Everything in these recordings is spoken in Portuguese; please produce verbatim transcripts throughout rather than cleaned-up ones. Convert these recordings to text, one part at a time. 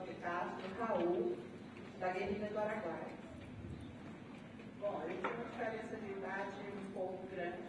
aplicado no Raul, da guerrilha do Araguaia. Bom, eu tenho uma diferença de idade um pouco grande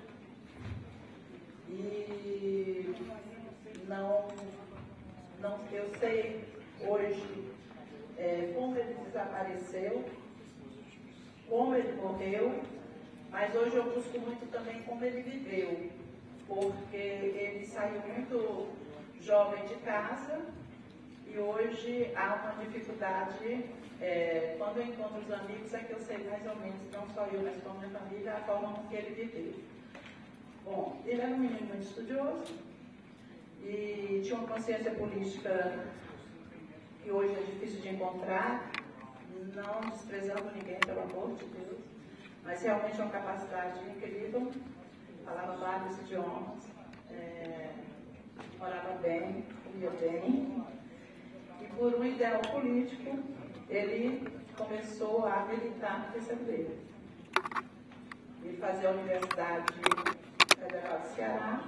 e não, não eu sei hoje é, como ele desapareceu, como ele morreu, mas hoje eu busco muito também como ele viveu, porque ele saiu muito jovem de casa e hoje há uma dificuldade, é, quando eu encontro os amigos é que eu sei mais ou menos, não só eu, mas como minha família, a forma com que ele viveu. Bom, ele era um menino muito estudioso e tinha uma consciência política que hoje é difícil de encontrar, não desprezando ninguém, pelo amor de Deus, mas realmente é uma capacidade incrível, falava vários idiomas, é, morava bem, comia bem, e por um ideal político, ele começou a militar no P C B. Ele fazia a Universidade Federal do Ceará,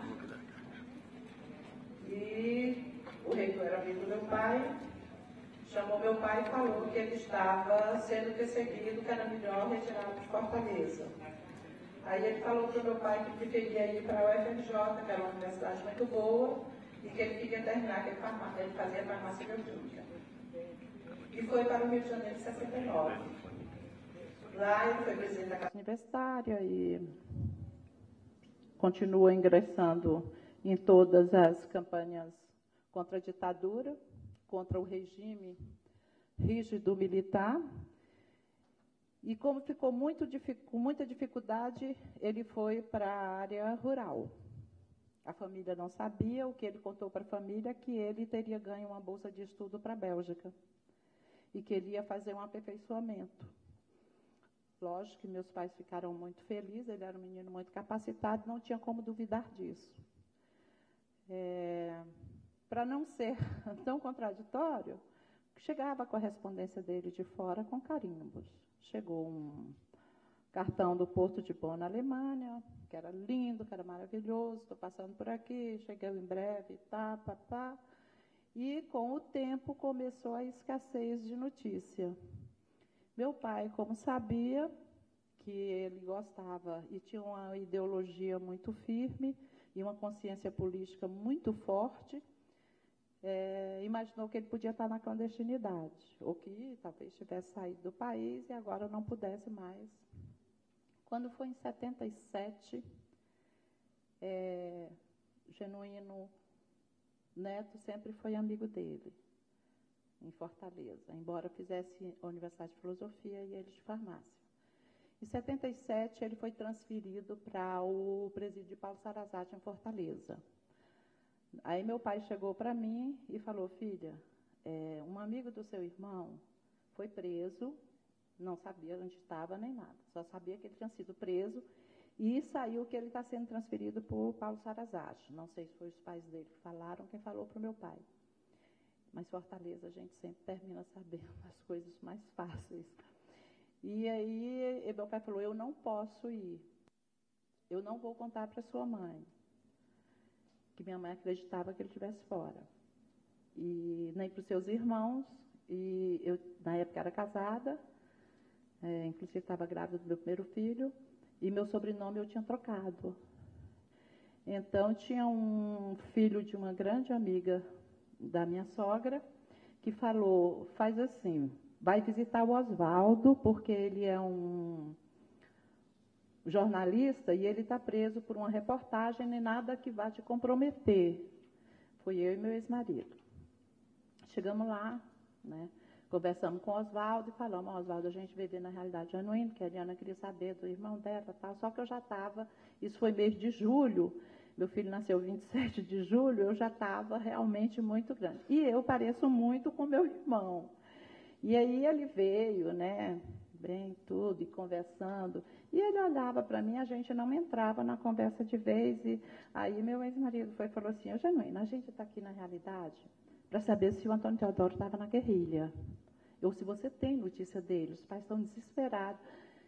e o reitor era amigo do meu pai, chamou meu pai e falou que ele estava sendo perseguido, que era melhor retirá-lo de Fortaleza. Aí ele falou para o meu pai que preferia ir para a U F R J, que era uma universidade muito boa, e que ele queria terminar, que ele, farmácia, ele fazia farmácia bioquímica. E foi para o Rio de Janeiro em sessenta e nove. Lá ele foi presidente da Casa Universitária e continua ingressando em todas as campanhas contra a ditadura, contra o regime rígido militar. E como ficou muito, com muita dificuldade, ele foi para a área rural. A família não sabia, o que ele contou para a família, que ele teria ganho uma bolsa de estudo para a Bélgica e queria fazer um aperfeiçoamento. Lógico que meus pais ficaram muito felizes, ele era um menino muito capacitado, não tinha como duvidar disso. É, para não ser tão contraditório, chegava a correspondência dele de fora com carimbos. Chegou um cartão do Porto de Bonn, na Alemanha, que era lindo, que era maravilhoso, estou passando por aqui, cheguei em breve, tá, pá, pá. E, com o tempo, começou a escassez de notícia. Meu pai, como sabia que ele gostava e tinha uma ideologia muito firme e uma consciência política muito forte, É, imaginou que ele podia estar na clandestinidade, ou que talvez tivesse saído do país e agora não pudesse mais. Quando foi em setenta e sete, é, Genuíno Neto sempre foi amigo dele, em Fortaleza, embora fizesse a Universidade de Filosofia e ele de Farmácia. Em setenta e sete, ele foi transferido para o presídio de Paulo Sarrazate, em Fortaleza. Aí meu pai chegou para mim e falou, filha, é, um amigo do seu irmão foi preso, não sabia onde estava nem nada, só sabia que ele tinha sido preso e saiu que ele está sendo transferido para o Paulo Sarrazate. Não sei se foi os pais dele que falaram, quem falou para o meu pai. Mas Fortaleza a gente sempre termina sabendo as coisas mais fáceis. E aí meu pai falou, eu não posso ir, eu não vou contar para sua mãe, que minha mãe acreditava que ele estivesse fora. E nem para os seus irmãos, e eu, na época, era casada, é, inclusive estava grávida do meu primeiro filho, e meu sobrenome eu tinha trocado. Então, tinha um filho de uma grande amiga da minha sogra, que falou, faz assim, vai visitar o Oswaldo, porque ele é um jornalista e ele está preso por uma reportagem, nem nada que vá te comprometer. Fui eu e meu ex-marido. Chegamos lá, né, conversamos com o Oswaldo e falamos, Oswaldo, a gente vivia na realidade genuína, que a Eliana queria saber do irmão dela, tal, só que eu já estava, isso foi mês de julho, meu filho nasceu vinte e sete de julho, eu já estava realmente muito grande. E eu pareço muito com meu irmão. E aí ele veio, né, bem, tudo, e conversando, e ele olhava para mim, a gente não entrava na conversa de vez, e aí meu ex-marido foi e falou assim, ô Genuína, a gente está aqui na realidade para saber se o Antônio Teodoro estava na guerrilha, ou se você tem notícia dele, os pais estão desesperados.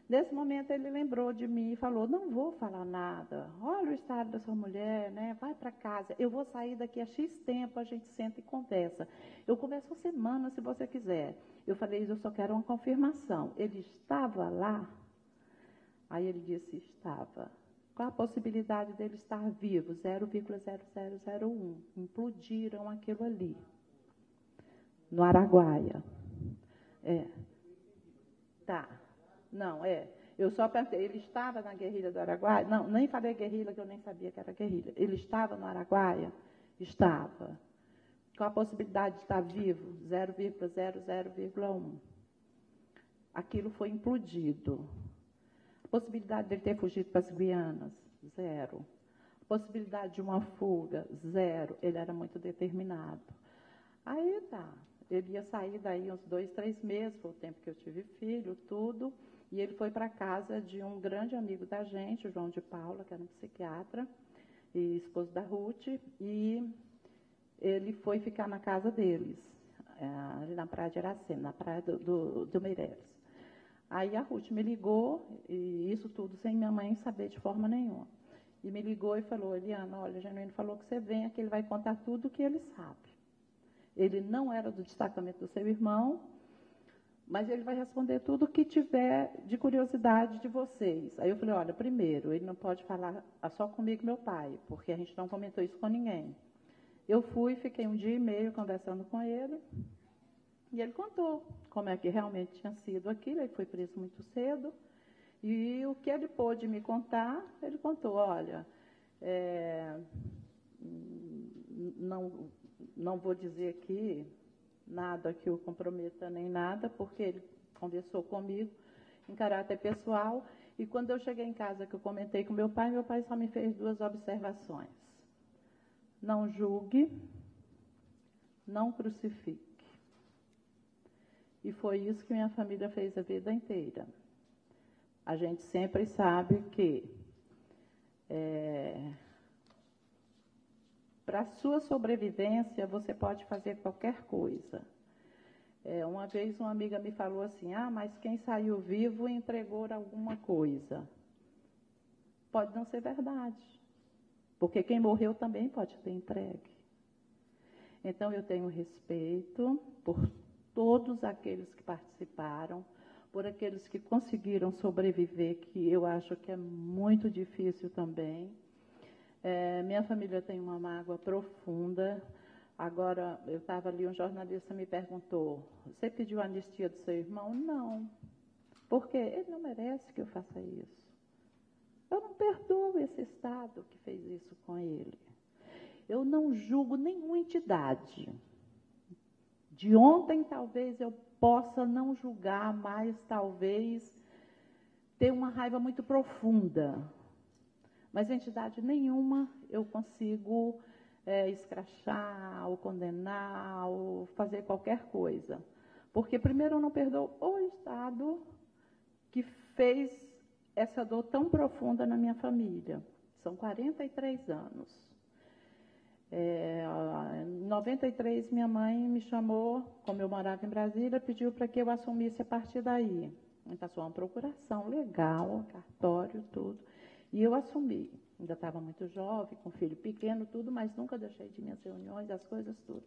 Nesse momento ele lembrou de mim e falou, não vou falar nada, olha o estado da sua mulher, né? Vai para casa, eu vou sair daqui a X tempo, a gente senta e conversa. Eu converso uma semana se você quiser. Eu falei, eu só quero uma confirmação. Ele estava lá? Aí ele disse, estava. Qual a possibilidade dele estar vivo? zero vírgula zero zero zero um. Implodiram aquilo ali, no Araguaia. É. Tá. Não, é. Eu só perguntei, ele estava na guerrilha do Araguaia? Não, nem falei guerrilha, que eu nem sabia que era guerrilha. Ele estava no Araguaia? Estava. Qual a possibilidade de estar vivo? zero vírgula zero zero um. Aquilo foi implodido. A possibilidade dele ter fugido para as Guianas? Zero. A possibilidade de uma fuga? Zero. Ele era muito determinado. Aí tá. Ele ia sair daí uns dois, três meses, foi o tempo que eu tive filho, tudo. E ele foi para a casa de um grande amigo da gente, o João de Paula, que era um psiquiatra, e esposo da Ruth, e ele foi ficar na casa deles, ali na praia de Iracema, na praia do, do, do Meireles. Aí a Ruth me ligou, e isso tudo sem minha mãe saber de forma nenhuma. E me ligou e falou, Eliana, olha, o Genuíno falou que você venha, que ele vai contar tudo o que ele sabe. Ele não era do destacamento do seu irmão, mas ele vai responder tudo o que tiver de curiosidade de vocês. Aí eu falei, olha, primeiro, ele não pode falar só comigo e meu pai, porque a gente não comentou isso com ninguém. Eu fui, fiquei um dia e meio conversando com ele, e ele contou como é que realmente tinha sido aquilo. Ele foi preso muito cedo, e o que ele pôde me contar, ele contou, olha, é, não, não vou dizer aqui nada que o comprometa nem nada, porque ele conversou comigo em caráter pessoal, e quando eu cheguei em casa, que eu comentei com meu pai, meu pai só me fez duas observações. Não julgue, não crucifique. E foi isso que minha família fez a vida inteira. A gente sempre sabe que é, para a sua sobrevivência, você pode fazer qualquer coisa. É, uma vez uma amiga me falou assim, ah, mas quem saiu vivo entregou alguma coisa. Pode não ser verdade, porque quem morreu também pode ter entregue. Então, eu tenho respeito por todos aqueles que participaram, por aqueles que conseguiram sobreviver, que eu acho que é muito difícil também. É, minha família tem uma mágoa profunda. Agora, eu estava ali, um jornalista me perguntou, você pediu a anistia do seu irmão? Não. Por quê? Ele não merece que eu faça isso. Eu não perdoo esse Estado que fez isso com ele. Eu não julgo nenhuma entidade. De ontem, talvez, eu possa não julgar, mas talvez ter uma raiva muito profunda. Mas entidade nenhuma eu consigo é, escrachar, ou condenar, ou fazer qualquer coisa. Porque, primeiro, eu não perdoo o Estado que fez essa dor tão profunda na minha família. São quarenta e três anos. É, em noventa e três, minha mãe me chamou, como eu morava em Brasília, pediu para que eu assumisse a partir daí. Passou uma procuração legal, cartório, tudo. E eu assumi. Ainda estava muito jovem, com filho pequeno, tudo, mas nunca deixei de minhas reuniões, as coisas todas.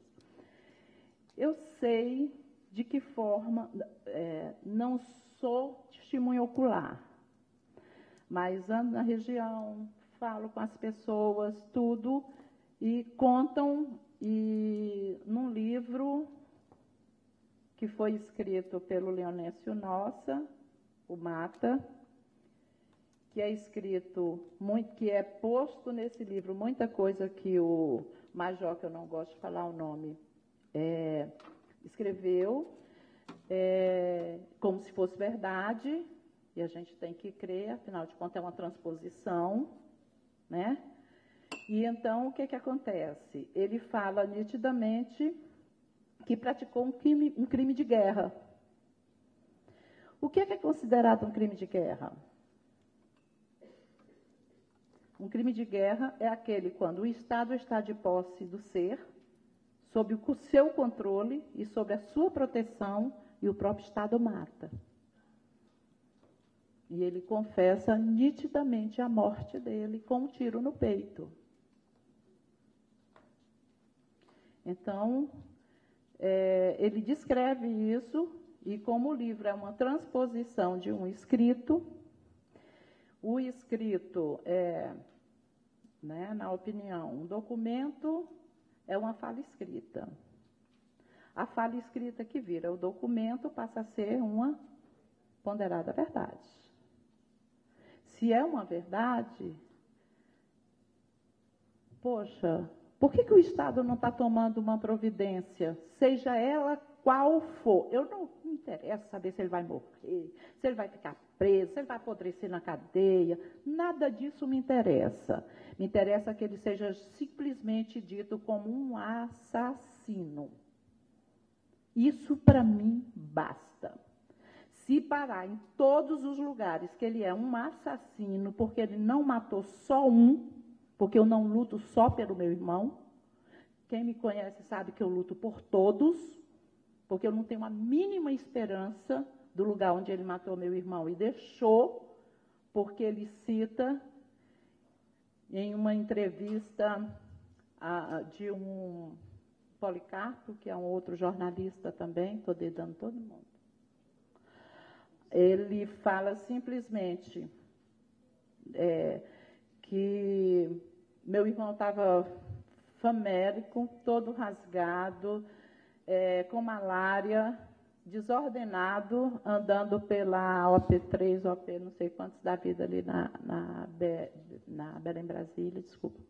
Eu sei de que forma, é, não sou testemunha ocular, mas ando na região, falo com as pessoas, tudo, e contam, e num livro que foi escrito pelo Leonésio Nossa, o Mata, que é escrito, muito, que é posto nesse livro, muita coisa que o Major, que eu não gosto de falar o nome, é, escreveu, é, como se fosse verdade, e a gente tem que crer, afinal de contas é uma transposição, né? E então, o que que acontece? Ele fala nitidamente que praticou um crime, um crime de guerra. O que é considerado um crime de guerra? Um crime de guerra é aquele quando o Estado está de posse do ser, sob o seu controle e sob a sua proteção, e o próprio Estado mata. E ele confessa nitidamente a morte dele com um tiro no peito. Então, é, ele descreve isso, e como o livro é uma transposição de um escrito, o escrito é, né, na opinião, um documento é uma fala escrita. A fala escrita que vira o documento passa a ser uma ponderada verdade. Se é uma verdade, poxa, por que que o Estado não está tomando uma providência, seja ela qual for? Eu não me interessa saber se ele vai morrer, se ele vai ficar preso, se ele vai apodrecer na cadeia, nada disso me interessa. Me interessa que ele seja simplesmente dito como um assassino. Isso, para mim, basta. Se parar em todos os lugares que ele é um assassino, porque ele não matou só um, porque eu não luto só pelo meu irmão. Quem me conhece sabe que eu luto por todos, porque eu não tenho a mínima esperança do lugar onde ele matou meu irmão e deixou, porque ele cita em uma entrevista a, de um Policarpo, que é um outro jornalista também, estou dedando todo mundo. Ele fala simplesmente é, que meu irmão estava famélico, todo rasgado, é, com malária, desordenado, andando pela O P três, O P não sei quantos da vida ali na, na, na Belém Brasília, desculpa.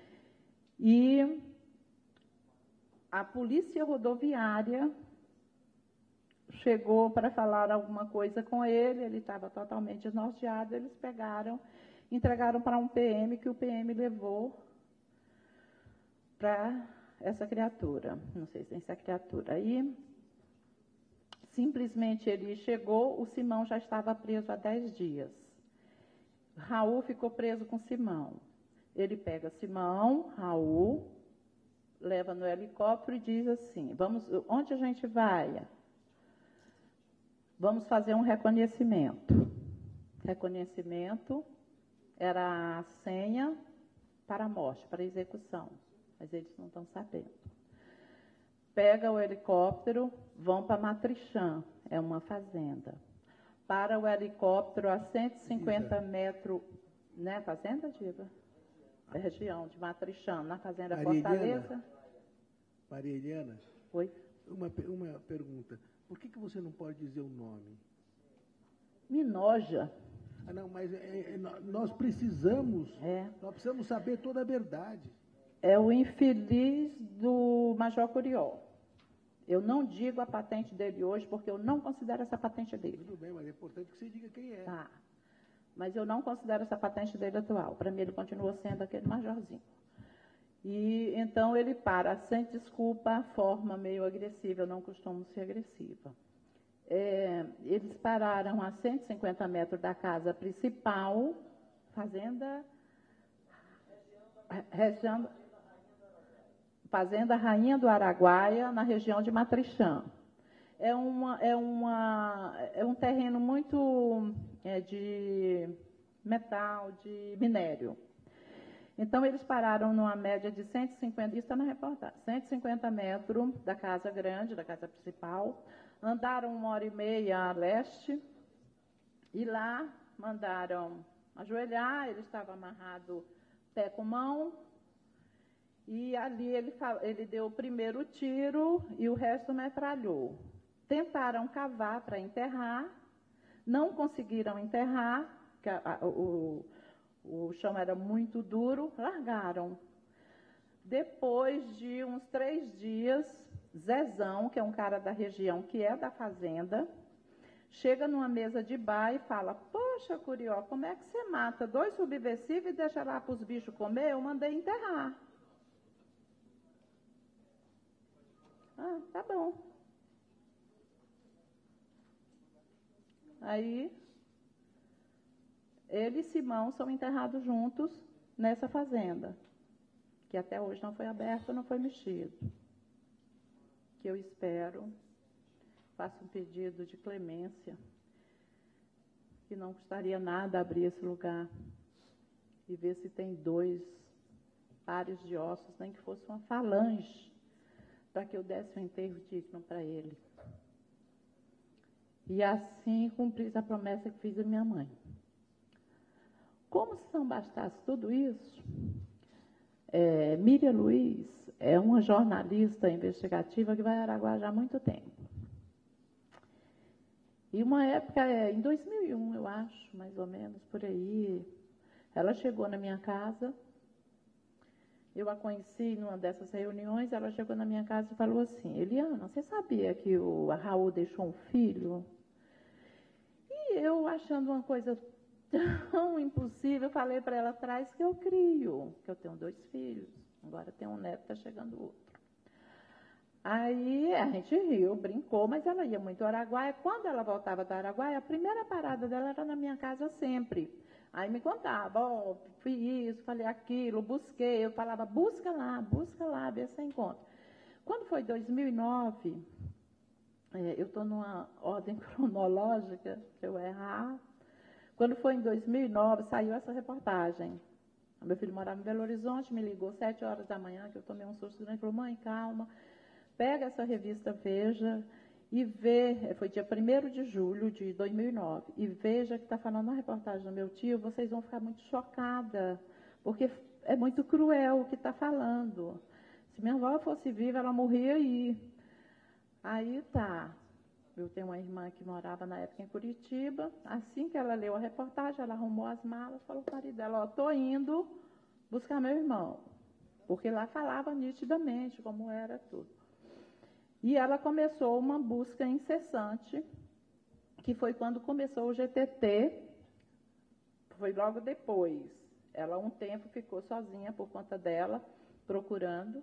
E a polícia rodoviária chegou para falar alguma coisa com ele, ele estava totalmente desnorteado, eles pegaram, entregaram para um P M, que o P M levou para essa criatura, não sei se é essa criatura. Aí, simplesmente ele chegou, o Simão já estava preso há dez dias. Raul ficou preso com Simão. Ele pega Simão, Raul, leva no helicóptero e diz assim, vamos, onde a gente vai? Vamos fazer um reconhecimento. Reconhecimento era a senha para a morte, para a execução. Mas eles não estão sabendo. Pega o helicóptero, vão para Matrichã, é uma fazenda. Para o helicóptero a cento e cinquenta metros, né, fazenda, Diva? É região de Matrichã, na fazenda Maria Fortaleza. Eliana, Maria Eliana, Oi? Uma, uma pergunta. Por que que você não pode dizer o nome? Minoja. Ah, não, mas é, é, nós precisamos, É. nós precisamos saber toda a verdade. É o infeliz do Major Curió. Eu não digo a patente dele hoje, porque eu não considero essa patente dele. Tudo bem, mas é importante que você diga quem é. Tá. Mas eu não considero essa patente dele atual. Para mim, ele continua sendo aquele majorzinho. E então ele para, sem desculpa, a forma meio agressiva, eu não costumo ser agressiva. É, eles pararam a cento e cinquenta metros da casa principal, fazenda, região, fazenda Rainha do Araguaia, na região de Matrichã. É, uma, é, uma, é um terreno muito é, de metal, de minério. Então, eles pararam numa média de cento e cinquenta, isso está na reportagem, cento e cinquenta metros da casa grande, da casa principal, andaram uma hora e meia a leste, e lá mandaram ajoelhar, ele estava amarrado pé com mão, e ali ele, ele deu o primeiro tiro e o resto metralhou. Tentaram cavar para enterrar, não conseguiram enterrar, porque a, a, o, o chão era muito duro, largaram. Depois de uns três dias, Zezão, que é um cara da região, que é da fazenda, chega numa mesa de bar e fala, poxa, Curió, como é que você mata dois subversivos e deixa lá para os bichos comer? Eu mandei enterrar. Ah, tá bom. Aí, ele e Simão são enterrados juntos nessa fazenda, que até hoje não foi aberto, não foi mexido. Que eu espero, faço um pedido de clemência, que não custaria nada abrir esse lugar e ver se tem dois pares de ossos, nem que fosse uma falange, para que eu desse um enterro digno para ele. E assim cumpri a promessa que fiz à minha mãe. Como se não bastasse tudo isso, é, Miriam Luiz é uma jornalista investigativa que vai a Araguajá há muito tempo. E uma época, em dois mil e um, eu acho, mais ou menos, por aí, ela chegou na minha casa, eu a conheci numa dessas reuniões, ela chegou na minha casa e falou assim, Eliana, você sabia que o Raul deixou um filho? E eu, achando uma coisa tão impossível, falei para ela atrás que eu crio, que eu tenho dois filhos, agora tem um neto, está chegando outro. Aí a gente riu, brincou, mas ela ia muito ao Araguaia. Quando ela voltava do Araguaia, a primeira parada dela era na minha casa sempre. Aí me contava, ó, oh, fiz isso, falei aquilo, busquei. Eu falava, busca lá, busca lá, vê se você encontra. Quando foi dois mil e nove, é, eu estou numa ordem cronológica, se eu errar. Quando foi em dois mil e nove, saiu essa reportagem. Meu filho morava em Belo Horizonte, me ligou sete horas da manhã, que eu tomei um susto grande, falou, mãe, calma. Pega essa revista Veja e vê, foi dia primeiro de julho de dois mil e nove, e veja que está falando na reportagem do meu tio, vocês vão ficar muito chocadas, porque é muito cruel o que está falando. Se minha avó fosse viva, ela morria aí. Aí tá, eu tenho uma irmã que morava na época em Curitiba, assim que ela leu a reportagem, ela arrumou as malas, falou para o marido dela, ó, tô indo buscar meu irmão, porque lá falava nitidamente como era tudo. E ela começou uma busca incessante, que foi quando começou o G T T, foi logo depois. Ela, um tempo, ficou sozinha por conta dela, procurando.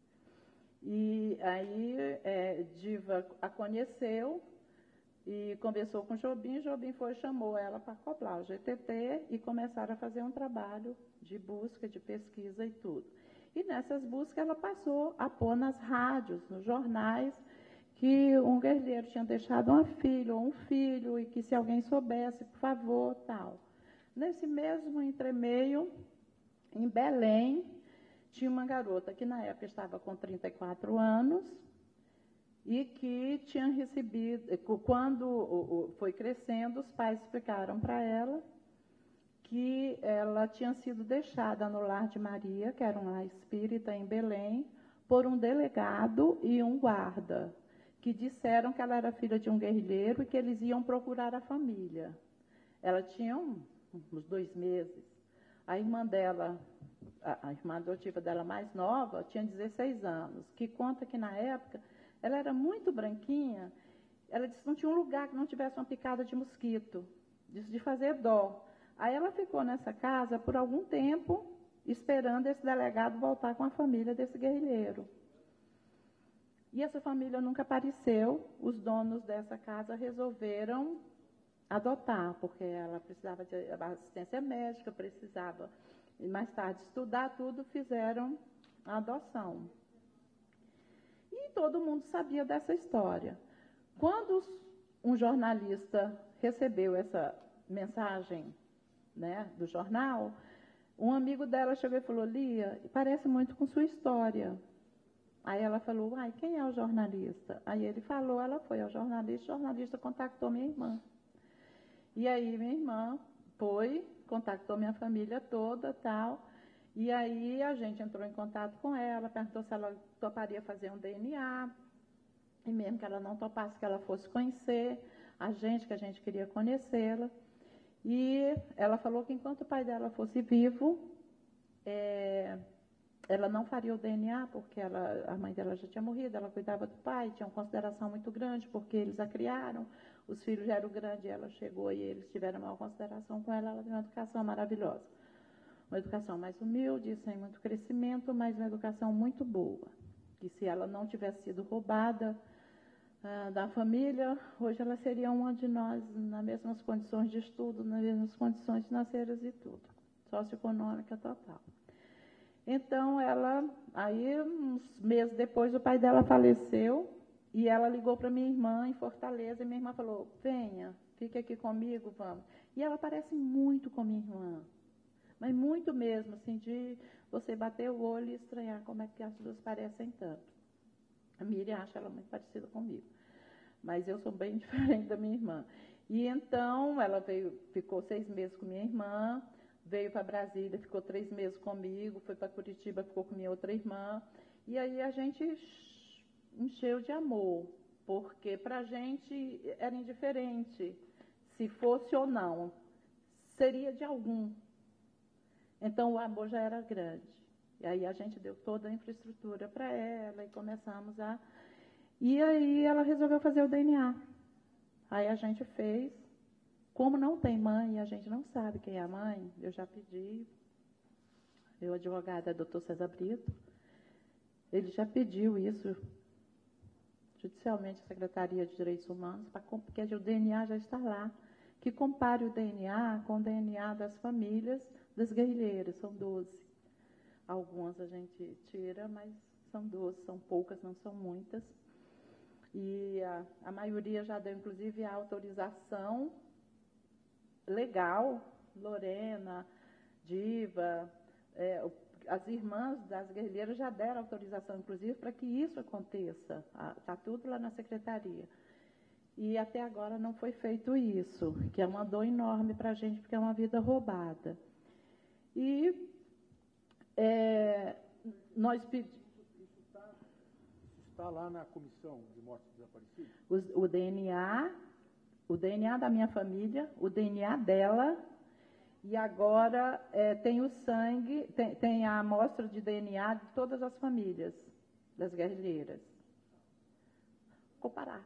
E aí, é, Diva a conheceu e conversou com Jobim. Jobim foi e chamou ela para acoplar o G T T e começaram a fazer um trabalho de busca, de pesquisa e tudo. E nessas buscas ela passou a pôr nas rádios, nos jornais, que um guerrilheiro tinha deixado uma filha ou um filho e que se alguém soubesse, por favor, tal. Nesse mesmo entremeio, em Belém, tinha uma garota que na época estava com trinta e quatro anos e que tinha recebido, quando foi crescendo, os pais explicaram para ela que ela tinha sido deixada no lar de Maria, que era um lar espírita em Belém, por um delegado e um guarda, que disseram que ela era filha de um guerrilheiro e que eles iam procurar a família. Ela tinha um, uns dois meses. A irmã dela, a, a irmã adotiva dela mais nova, tinha dezesseis anos, que conta que na época ela era muito branquinha. Ela disse que não tinha um lugar que não tivesse uma picada de mosquito, disse de fazer dó. Aí ela ficou nessa casa por algum tempo, esperando esse delegado voltar com a família desse guerrilheiro. E essa família nunca apareceu, os donos dessa casa resolveram adotar, porque ela precisava de assistência médica, precisava, e mais tarde, estudar tudo, fizeram a adoção. E todo mundo sabia dessa história. Quando um jornalista recebeu essa mensagem, né, do jornal, um amigo dela chegou e falou, Lia, parece muito com sua história. Aí ela falou, uai, quem é o jornalista? Aí ele falou, ela foi ao jornalista, o jornalista contactou minha irmã. E aí minha irmã foi, contactou minha família toda, tal, e aí a gente entrou em contato com ela, perguntou se ela toparia fazer um D N A, e mesmo que ela não topasse, que ela fosse conhecer a gente, que a gente queria conhecê-la. E ela falou que enquanto o pai dela fosse vivo, é, ela não faria o D N A, porque ela, a mãe dela já tinha morrido, ela cuidava do pai, tinha uma consideração muito grande, porque eles a criaram, os filhos já eram grandes, ela chegou e eles tiveram maior consideração com ela, ela teve uma educação maravilhosa. Uma educação mais humilde, sem muito crescimento, mas uma educação muito boa. E se ela não tivesse sido roubada ah, da família, hoje ela seria uma de nós, nas mesmas condições de estudo, nas mesmas condições financeiras e tudo, socioeconômica total. Então, ela, aí, uns meses depois, o pai dela faleceu, e ela ligou para minha irmã em Fortaleza, e minha irmã falou, venha, fique aqui comigo, vamos. E ela parece muito com minha irmã, mas muito mesmo, assim, de você bater o olho e estranhar como é que as duas parecem tanto. A Miriam acha ela muito parecida comigo, mas eu sou bem diferente da minha irmã. E então, ela veio, ficou seis meses com minha irmã, veio para Brasília, ficou três meses comigo, foi para Curitiba, ficou com minha outra irmã, e aí a gente encheu de amor, porque para a gente era indiferente se fosse ou não, seria de algum. Então, o amor já era grande. E aí a gente deu toda a infraestrutura para ela e começamos a... E aí ela resolveu fazer o D N A. Aí a gente fez. Como não tem mãe e a gente não sabe quem é a mãe, eu já pedi, meu advogado é doutor César Brito, ele já pediu isso judicialmente à Secretaria de Direitos Humanos, pra, porque o D N A já está lá, que compare o D N A com o D N A das famílias das guerrilheiras, são doze. Algumas a gente tira, mas são doze, são poucas, não são muitas. E a, a maioria já deu, inclusive, a autorização legal, Lorena, Diva, é, as irmãs das guerrilheiras já deram autorização, inclusive, para que isso aconteça. Está tudo lá na secretaria. E até agora não foi feito isso, que é uma dor enorme para a gente, porque é uma vida roubada. E é, nós pedimos... Isso está, isso está lá na Comissão de Mortes Desaparecidas? O, o D N A, o D N A da minha família, o D N A dela, e agora é, tem o sangue, tem, tem a amostra de D N A de todas as famílias das guerrilheiras. Comparar.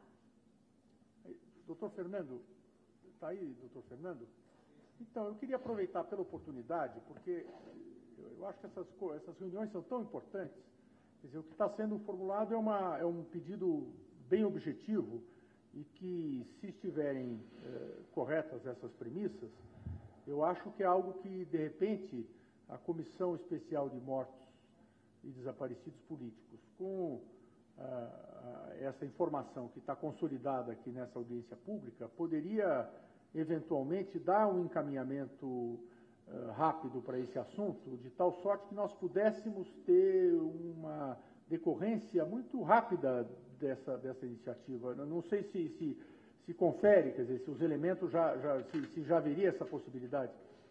Doutor Fernando, está aí, doutor Fernando? Então, eu queria aproveitar pela oportunidade, porque eu acho que essas, essas reuniões são tão importantes. Quer dizer, o que está sendo formulado é, uma, é um pedido bem objetivo e que, se estiverem eh, corretas essas premissas, eu acho que é algo que, de repente, a Comissão Especial de Mortos e Desaparecidos Políticos, com ah, essa informação que está consolidada aqui nessa audiência pública, poderia, eventualmente, dar um encaminhamento Uh, rápido para esse assunto, de tal sorte que nós pudéssemos ter uma decorrência muito rápida dessa, dessa iniciativa. Eu não sei se, se, se confere, quer dizer, se os elementos já, já se, se já haveria essa possibilidade.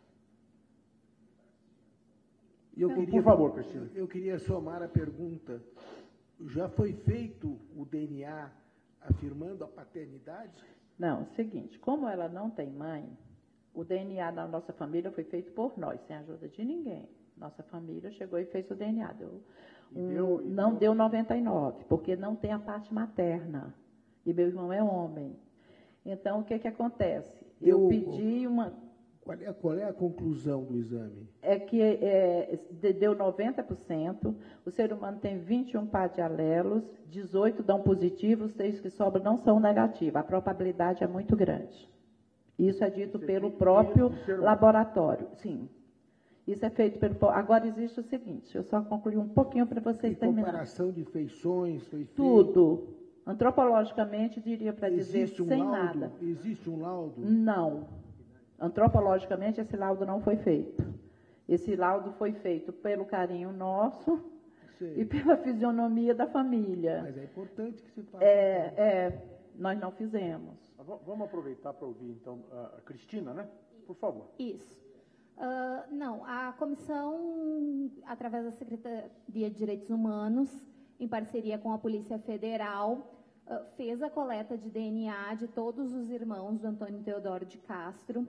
Eu queria, Por favor, Cristina. Eu, eu queria somar a pergunta. Já foi feito o D N A afirmando a paternidade? Não, é o seguinte, como ela não tem mãe, o D N A da nossa família foi feito por nós, sem ajuda de ninguém. Nossa família chegou e fez o D N A. Deu um, deu, não deu... deu noventa e nove, porque não tem a parte materna. E meu irmão é homem. Então, o que, que acontece? Eu, eu pedi uma... Qual é, qual é a conclusão do exame? É que é, deu noventa por cento, o ser humano tem vinte e um par de alelos, dezoito dão positivo, os três que sobram não são negativos. A probabilidade é muito grande. Isso é dito pelo próprio laboratório. Sim. Isso é feito pelo... Agora existe o seguinte, eu só concluir um pouquinho para vocês terminarem. Comparação de feições foi feita? Tudo. Antropologicamente, diria para dizer, um sem laudo? nada. Existe um laudo? Não. Antropologicamente, esse laudo não foi feito. Esse laudo foi feito pelo carinho nosso Sei. e pela fisionomia da família. Mas é importante que se faça. É, é, nós não fizemos. Vamos aproveitar para ouvir, então, a Cristina, né? Por favor. Isso. Uh, não, a comissão, através da Secretaria de Direitos Humanos, em parceria com a Polícia Federal, uh, fez a coleta de D N A de todos os irmãos do Antônio Teodoro de Castro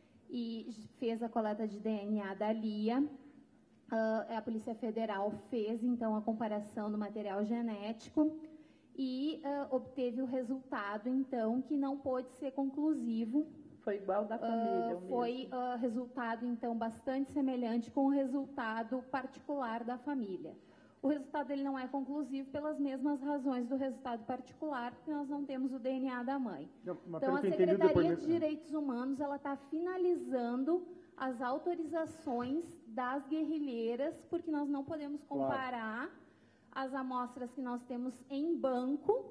e fez a coleta de D N A da Lia. Uh, a Polícia Federal fez, então, a comparação do material genético e uh, obteve o resultado, então, que não pôde ser conclusivo. Foi igual da família. Uh, foi uh, resultado, então, bastante semelhante com o resultado particular da família. O resultado ele não é conclusivo pelas mesmas razões do resultado particular, porque nós não temos o D N A da mãe. Não, então, a Secretaria de Direitos Humanos ela está finalizando as autorizações das guerrilheiras, porque nós não podemos comparar... Claro. As amostras que nós temos em banco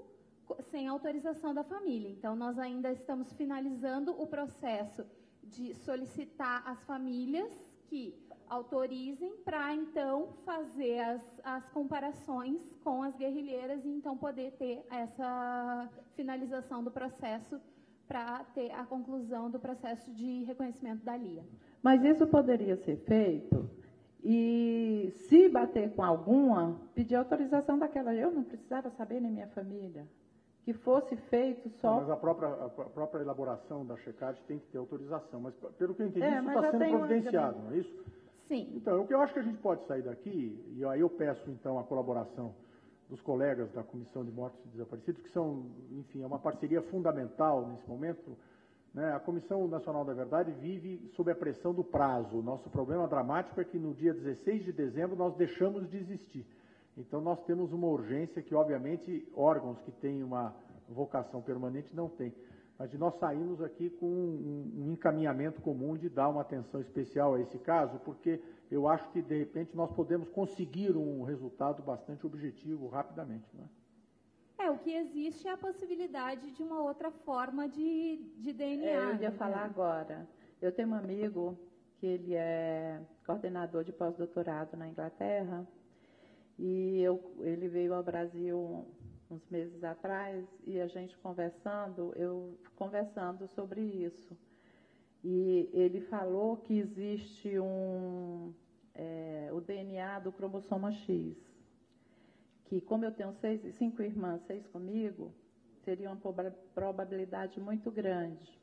sem autorização da família. Então, nós ainda estamos finalizando o processo de solicitar às famílias que autorizem para, então, fazer as, as comparações com as guerrilheiras e, então, poder ter essa finalização do processo para ter a conclusão do processo de reconhecimento da Lia. Mas isso poderia ser feito e, se bater com alguma, pedir autorização daquela. Eu não precisava saber, nem minha família. Que fosse feito só... Não, mas a própria, a própria elaboração da checagem tem que ter autorização. Mas, pelo que eu entendi, É, isso mas está já sendo tem um- providenciado, não é isso? Sim. Então, o que eu acho que a gente pode sair daqui, e aí eu peço, então, a colaboração dos colegas da Comissão de Mortos e Desaparecidos, que são, enfim, é uma parceria fundamental nesse momento, né? A Comissão Nacional da Verdade vive sob a pressão do prazo. O nosso problema dramático é que no dia dezesseis de dezembro nós deixamos de existir. Então, nós temos uma urgência que, obviamente, órgãos que têm uma vocação permanente não têm. Mas de nós saímos aqui com um, um encaminhamento comum de dar uma atenção especial a esse caso, porque eu acho que, de repente, nós podemos conseguir um resultado bastante objetivo rapidamente. Né? É, o que existe é a possibilidade de uma outra forma de, de D N A. É, eu ia né? falar agora. Eu tenho um amigo que ele é coordenador de pós-doutorado na Inglaterra e eu, ele veio ao Brasil uns meses atrás e a gente conversando, eu conversando sobre isso. E ele falou que existe um, é, o D N A do cromossoma X, que como eu tenho seis, cinco irmãs, seis comigo, seria uma probabilidade muito grande.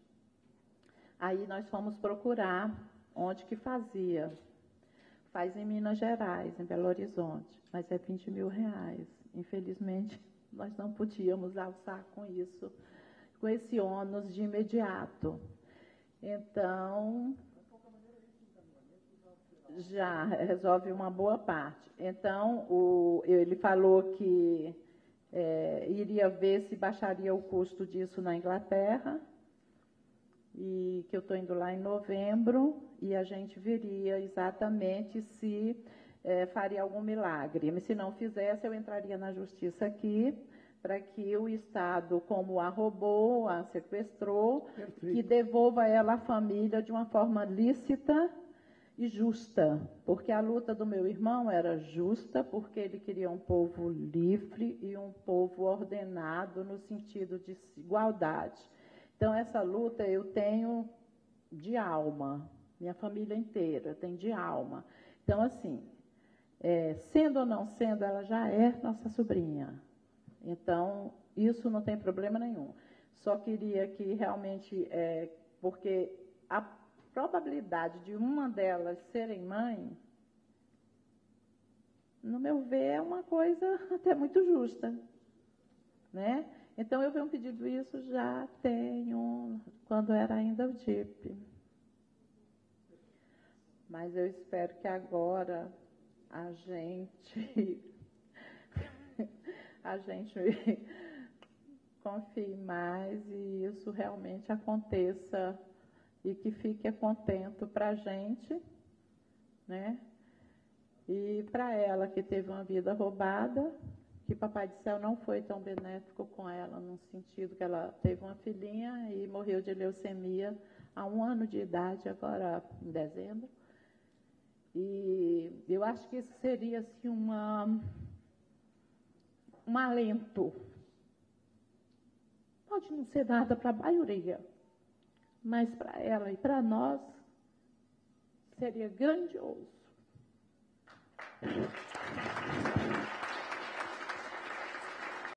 Aí nós fomos procurar onde que fazia. Faz em Minas Gerais, em Belo Horizonte, mas é vinte mil reais. Infelizmente, nós não podíamos alçar com isso, com esse ônus de imediato. Então, já resolve uma boa parte. Então, o, ele falou que é, iria ver se baixaria o custo disso na Inglaterra, e que eu estou indo lá em novembro, e a gente veria exatamente se é, faria algum milagre. Mas se não fizesse, eu entraria na justiça aqui, para que o Estado, como a roubou, a sequestrou, Perfeito. Que devolva ela à família de uma forma lícita e justa, porque a luta do meu irmão era justa, porque ele queria um povo livre e um povo ordenado no sentido de igualdade. Então, essa luta eu tenho de alma, minha família inteira tem de alma. Então, assim, é, sendo ou não sendo, ela já é nossa sobrinha. Então, isso não tem problema nenhum. Só queria que realmente, é, porque a probabilidade de uma delas serem mãe, no meu ver, é uma coisa até muito justa, né? Então, eu venho pedindo isso já tenho, quando era ainda o D I P. Mas eu espero que agora a gente, a gente confie mais e isso realmente aconteça e que fique contento para a gente, né? E para ela que teve uma vida roubada, que Papai do Céu não foi tão benéfico com ela, no sentido que ela teve uma filhinha e morreu de leucemia há um ano de idade, agora em dezembro. E eu acho que isso seria assim, uma, um alento. Pode não ser nada para a maioria, mas para ela e para nós seria grandioso.